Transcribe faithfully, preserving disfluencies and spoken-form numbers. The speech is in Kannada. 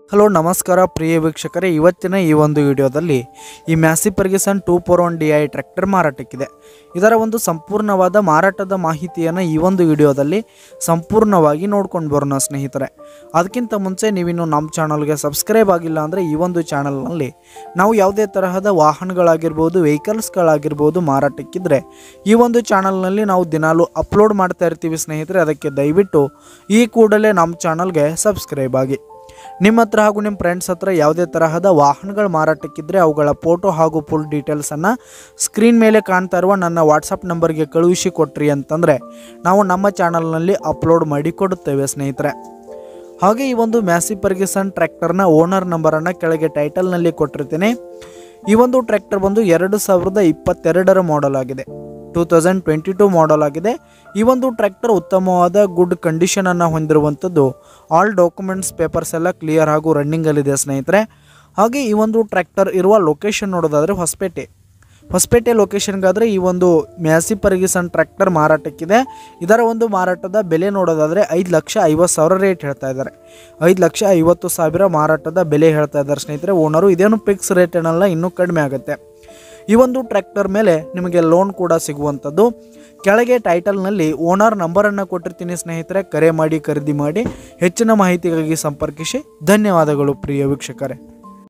ಹಲೋ ನಮಸ್ಕಾರ ಪ್ರಿಯ ವೀಕ್ಷಕರೇ, ಇವತ್ತಿನ ಈ ಒಂದು ವಿಡಿಯೋದಲ್ಲಿ ಈ Massey Ferguson two four one D I tractor ಮಾರಾಟಕ್ಕಿದೆ. ಇದರ ಒಂದು ಸಂಪೂರ್ಣವಾದ ಮಾರಾಟದ ಮಾಹಿತಿಯನ್ನು ಈ ಒಂದು ವಿಡಿಯೋದಲ್ಲಿ ಸಂಪೂರ್ಣವಾಗಿ ನೋಡ್ಕೊಂಡು ಬರೋಣ ಸ್ನೇಹಿತರೆ. ಅದಕ್ಕಿಂತ ಮುಂಚೆ ನೀವಿನ್ನು ನಮ್ಮ ಚಾನಲ್ಗೆ ಸಬ್ಸ್ಕ್ರೈಬ್ ಆಗಿಲ್ಲ ಅಂದರೆ ಈ ಒಂದು ಚಾನಲ್ನಲ್ಲಿ ನಾವು ಯಾವುದೇ ತರಹದ ವಾಹನಗಳಾಗಿರ್ಬೋದು, ವೆಹಿಕಲ್ಸ್ಗಳಾಗಿರ್ಬೋದು ಮಾರಾಟಕ್ಕಿದ್ರೆ ಈ ಒಂದು ಚಾನಲ್ನಲ್ಲಿ ನಾವು ದಿನಾಲೂ ಅಪ್ಲೋಡ್ ಮಾಡ್ತಾ ಇರ್ತೀವಿ ಸ್ನೇಹಿತರೆ. ಅದಕ್ಕೆ ದಯವಿಟ್ಟು ಈ ಕೂಡಲೇ ನಮ್ಮ ಚಾನಲ್ಗೆ ಸಬ್ಸ್ಕ್ರೈಬ್ ಆಗಿ. ನಿಮ್ಮ ಹತ್ರ ಹಾಗೂ ನಿಮ್ಮ ಫ್ರೆಂಡ್ಸ್ ಹತ್ರ ಯಾವುದೇ ತರಹದ ವಾಹನಗಳು ಮಾರಾಟಕ್ಕಿದ್ರೆ ಅವುಗಳ ಫೋಟೋ ಹಾಗೂ ಫುಲ್ ಡೀಟೇಲ್ಸನ್ನು ಸ್ಕ್ರೀನ್ ಮೇಲೆ ಕಾಣ್ತಾ ಇರುವ ನನ್ನ ವಾಟ್ಸಪ್ ನಂಬರ್ಗೆ ಕಳುಹಿಸಿ ಕೊಟ್ರಿ ಅಂತಂದರೆ ನಾವು ನಮ್ಮ ಚಾನಲ್ನಲ್ಲಿ ಅಪ್ಲೋಡ್ ಮಾಡಿ ಕೊಡುತ್ತೇವೆ ಸ್ನೇಹಿತರೆ. ಹಾಗೆ ಈ ಒಂದು ಮ್ಯಾಸಿ ಫರ್ಗ್ಯೂಸನ್ ಟ್ರ್ಯಾಕ್ಟರ್ನ ಓನರ್ ನಂಬರನ್ನು ಕೆಳಗೆ ಟೈಟಲ್ನಲ್ಲಿ ಕೊಟ್ಟಿರ್ತೀನಿ. ಈ ಒಂದು ಟ್ರ್ಯಾಕ್ಟರ್ ಬಂದು ಎರಡು ಸಾವಿರದ ಇಪ್ಪತ್ತೆರಡರ ಮಾಡೆಲ್ ಆಗಿದೆ, two thousand twenty two model ಆಗಿದೆ. ಈ ಒಂದು ಟ್ರ್ಯಾಕ್ಟರ್ ಉತ್ತಮವಾದ ಗುಡ್ ಕಂಡೀಷನನ್ನು ಹೊಂದಿರುವಂಥದ್ದು. ಆಲ್ ಡಾಕ್ಯುಮೆಂಟ್ಸ್ ಪೇಪರ್ಸ್ ಎಲ್ಲ ಕ್ಲಿಯರ್ ಹಾಗೂ ರನ್ನಿಂಗಲ್ಲಿದೆ ಸ್ನೇಹಿತರೆ. ಹಾಗೆ ಈ ಒಂದು ಟ್ರ್ಯಾಕ್ಟರ್ ಇರುವ ಲೊಕೇಶನ್ ನೋಡೋದಾದರೆ ಹೊಸಪೇಟೆ ಹೊಸಪೇಟೆ ಲೊಕೇಶನ್ಗಾದರೆ ಈ ಒಂದು ಮ್ಯಾಸಿ ಫರ್ಗ್ಯೂಸನ್ ಟ್ರ್ಯಾಕ್ಟರ್ ಮಾರಾಟಕ್ಕಿದೆ. ಇದರ ಒಂದು ಮಾರಾಟದ ಬೆಲೆ ನೋಡೋದಾದರೆ ಐದು ಲಕ್ಷ ಐವತ್ತು ಸಾವಿರ ರೇಟ್ ಹೇಳ್ತಾ ಇದ್ದಾರೆ. ಐದು ಲಕ್ಷ ಐವತ್ತು ಸಾವಿರ ಮಾರಾಟದ ಬೆಲೆ ಹೇಳ್ತಾ ಇದ್ದಾರೆ ಸ್ನೇಹಿತರೆ. ಓನರು ಇದೇನು ಫಿಕ್ಸ್ ರೇಟ್ ಏನಲ್ಲ, ಇನ್ನೂ ಕಡಿಮೆ ಆಗುತ್ತೆ. ಈ ಒಂದು ಟ್ರ್ಯಾಕ್ಟರ್ ಮೇಲೆ ನಿಮಗೆ ಲೋನ್ ಕೂಡ ಸಿಗುವಂಥದ್ದು. ಕೆಳಗೆ ಟೈಟಲ್ನಲ್ಲಿ ಓನರ್ ನಂಬರನ್ನು ಕೊಟ್ಟಿರ್ತೀನಿ ಸ್ನೇಹಿತರೆ. ಕರೆ ಮಾಡಿ ಖರೀದಿ ಮಾಡಿ. ಹೆಚ್ಚಿನ ಮಾಹಿತಿಗಾಗಿ ಸಂಪರ್ಕಿಸಿ. ಧನ್ಯವಾದಗಳು ಪ್ರಿಯ ವೀಕ್ಷಕರೇ.